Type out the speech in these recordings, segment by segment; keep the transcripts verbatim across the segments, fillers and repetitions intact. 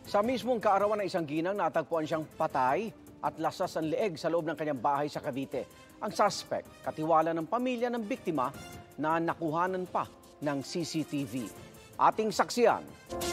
Sa mismong kaarawan ng isang ginang, natagpuan siyang patay at lasas ang leeg sa loob ng kanyang bahay sa Cavite. Ang suspect, katiwala ng pamilya ng biktima na nakuhanan pa ng C C T V. Ating saksiyan.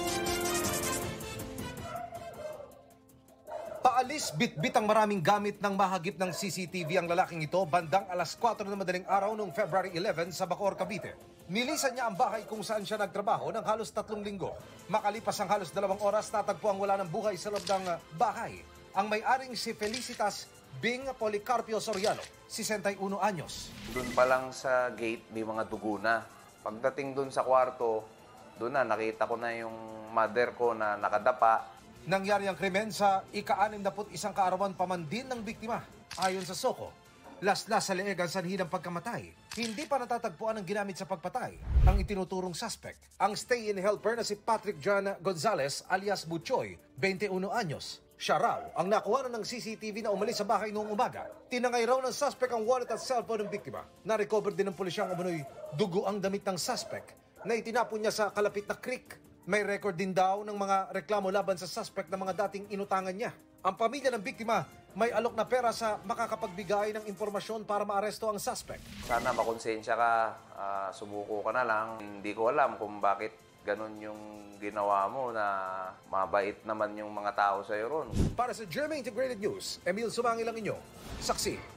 Paalis bitbit ang maraming gamit ng mahagip ng C C T V ang lalaking ito bandang alas kwatro ng madaling araw noong February eleven sa Bacoor, Cavite. Nilisan niya ang bahay kung saan siya nagtrabaho ng halos tatlong linggo. Makalipas ang halos dalawang oras, natagpo ang wala ng buhay sa loob ng bahay. Ang may-aring si Felicitas Bing Policarpio Soriano, sesenta y uno anyos. Doon pa lang sa gate, may mga dugo na. Pagdating doon sa kwarto, doon na nakita ko na yung mother ko na nakadapa. Nangyari ang krimen sa ika-anim na put isang kaarawan pa man din ng biktima. Ayon sa Soko, laslas sa leeg ang sanhi ng pagkamatay. Hindi pa natatagpuan ang ginamit sa pagpatay ang itinuturong suspect. Ang stay-in helper na si Patrick John Gonzalez alias Butchoy, twenty y uno anyos. Siya raw ang nakuha ng C C T V na umalis sa bahay noong umaga. Tinangay raw ng suspect ang wallet at cellphone ng biktima. Na-recover din ng pulisyang umano'y dugo ang damit ng suspect na itinapon niya sa kalapit na creek. May record din daw ng mga reklamo laban sa suspect na mga dating inutangan niya. Ang pamilya ng biktima may alok na pera sa makakapagbigay ng impormasyon para maaresto ang suspect. Sana makonsensya ka, uh, sumuko ka na lang. Hindi ko alam kung bakit ganun yung ginawa mo na mabait naman yung mga tao sa'yo ron. Para sa G M A Integrated News, Emil Sumangil ang inyo. Saksi.